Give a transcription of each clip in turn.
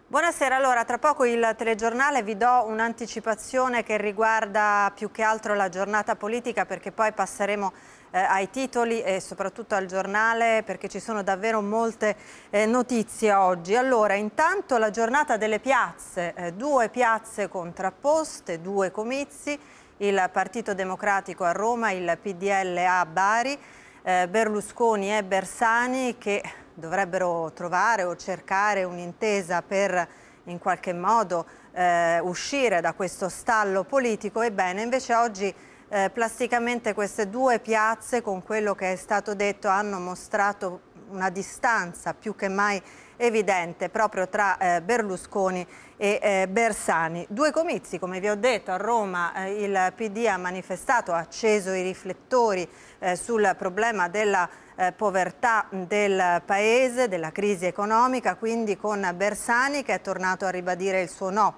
Buonasera, allora tra poco il telegiornale, vi do un'anticipazione che riguarda più che altro la giornata politica, perché poi passeremo ai titoli e soprattutto al giornale, perché ci sono davvero molte notizie oggi. Allora, intanto la giornata delle piazze, due piazze contrapposte, due comizi, il Partito Democratico a Roma, il PDL a Bari, Berlusconi e Bersani che dovrebbero trovare o cercare un'intesa per in qualche modo uscire da questo stallo politico. Ebbene, invece oggi plasticamente queste due piazze, con quello che è stato detto, hanno mostrato una distanza più che mai evidente proprio tra Berlusconi e Bersani. Due comizi, come vi ho detto, a Roma il PD ha manifestato, ha acceso i riflettori sul problema della povertà del Paese, della crisi economica, quindi con Bersani che è tornato a ribadire il suo no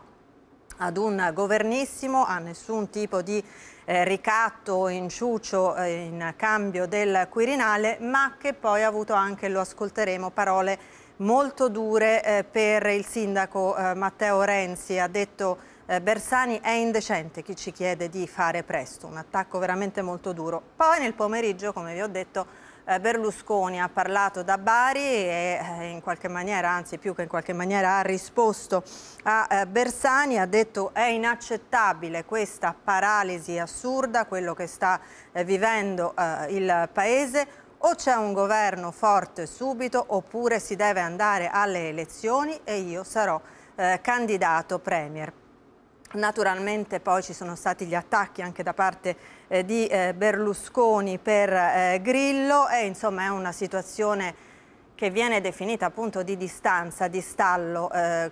ad un governissimo, a nessun tipo di ricatto o inciucio in cambio del Quirinale, ma che poi ha avuto anche, lo ascolteremo, parole molto dure per il sindaco Matteo Renzi. Ha detto Bersani: è indecente chi ci chiede di fare presto, un attacco veramente molto duro. Poi nel pomeriggio, come vi ho detto, Berlusconi ha parlato da Bari e in qualche maniera, anzi più che in qualche maniera, ha risposto a Bersani, ha detto: è inaccettabile questa paralisi assurda, quello che sta vivendo il Paese, o c'è un governo forte subito oppure si deve andare alle elezioni e io sarò candidato premier. Naturalmente poi ci sono stati gli attacchi anche da parte di Berlusconi per Grillo e insomma è una situazione che viene definita appunto di distanza, di stallo,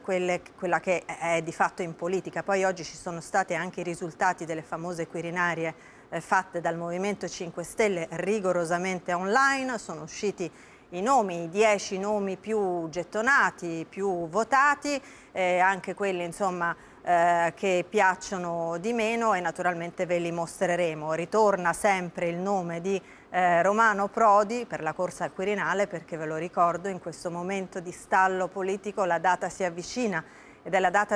quella che è di fatto in politica. Poi oggi ci sono stati anche i risultati delle famose quirinarie fatte dal Movimento 5 Stelle rigorosamente online, sono usciti i nomi, i 10 nomi più gettonati, più votati, anche quelli insomma che piacciono di meno e naturalmente ve li mostreremo. Ritorna sempre il nome di Romano Prodi per la corsa al Quirinale, perché ve lo ricordo, in questo momento di stallo politico la data si avvicina ed è la data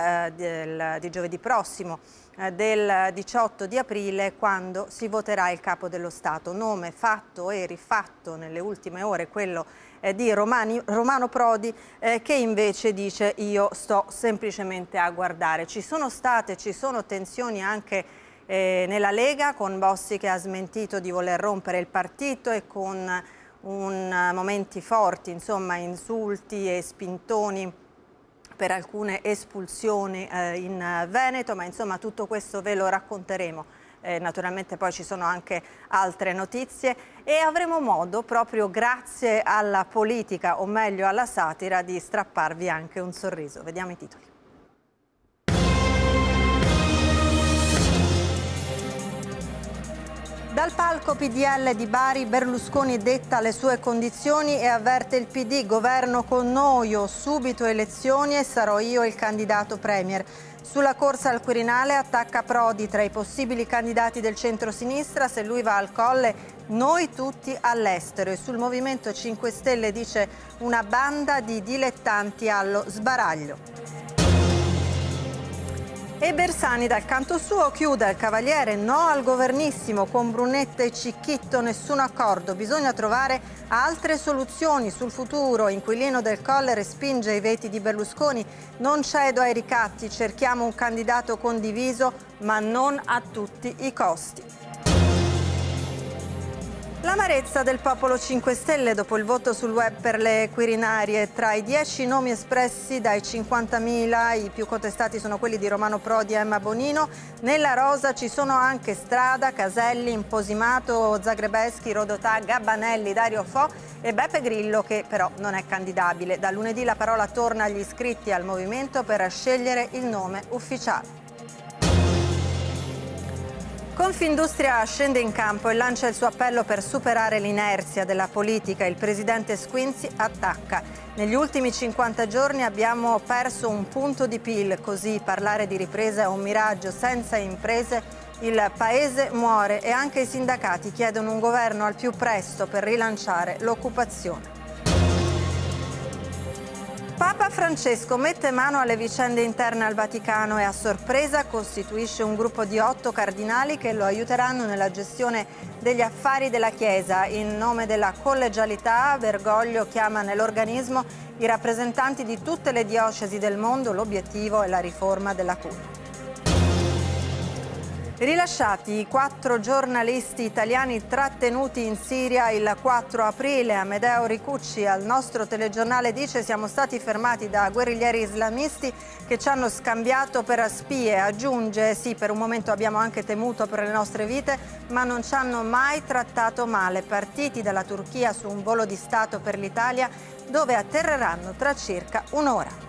di giovedì prossimo, del 18 di aprile, quando si voterà il Capo dello Stato. Nome fatto e rifatto nelle ultime ore, quello di Romano Prodi, che invece dice: io sto semplicemente a guardare. Ci sono tensioni anche nella Lega, con Bossi che ha smentito di voler rompere il partito e con momenti forti, insomma insulti e spintoni per alcune espulsioni in Veneto, ma insomma tutto questo ve lo racconteremo. Naturalmente poi ci sono anche altre notizie e avremo modo, proprio grazie alla politica, o meglio alla satira, di strapparvi anche un sorriso. Vediamo i titoli. Dal palco PDL di Bari, Berlusconi detta le sue condizioni e avverte il PD: governo con noi o subito elezioni e sarò io il candidato premier. Sulla corsa al Quirinale attacca Prodi tra i possibili candidati del centro-sinistra: se lui va al Colle, noi tutti all'estero. E sul Movimento 5 Stelle dice: una banda di dilettanti allo sbaraglio. E Bersani dal canto suo chiude il Cavaliere: no al governissimo, con Brunetta e Cicchitto nessun accordo, bisogna trovare altre soluzioni sul futuro. Inquilino del Colle respinge i veti di Berlusconi: non cedo ai ricatti, cerchiamo un candidato condiviso ma non a tutti i costi. L'amarezza del popolo 5 Stelle dopo il voto sul web per le quirinarie. Tra i 10 nomi espressi dai 50.000, i più contestati sono quelli di Romano Prodi e Emma Bonino. Nella rosa ci sono anche Strada, Caselli, Imposimato, Zagrebeschi, Rodotà, Gabbanelli, Dario Fo e Beppe Grillo, che però non è candidabile. Da lunedì la parola torna agli iscritti al movimento per scegliere il nome ufficiale. Confindustria scende in campo e lancia il suo appello per superare l'inerzia della politica. Il presidente Squinzi attacca: negli ultimi 50 giorni abbiamo perso un punto di PIL, così parlare di ripresa è un miraggio, senza imprese il paese muore e anche i sindacati chiedono un governo al più presto per rilanciare l'occupazione. Papa Francesco mette mano alle vicende interne al Vaticano e a sorpresa costituisce un gruppo di 8 cardinali che lo aiuteranno nella gestione degli affari della Chiesa. In nome della collegialità, Bergoglio chiama nell'organismo i rappresentanti di tutte le diocesi del mondo. L'obiettivo è la riforma della Curia. Rilasciati i 4 giornalisti italiani trattenuti in Siria il 4 aprile, Amedeo Ricucci al nostro telegiornale dice: siamo stati fermati da guerriglieri islamisti che ci hanno scambiato per spie. Aggiunge: sì, per un momento abbiamo anche temuto per le nostre vite, ma non ci hanno mai trattato male. Partiti dalla Turchia su un volo di Stato per l'Italia dove atterreranno tra circa un'ora.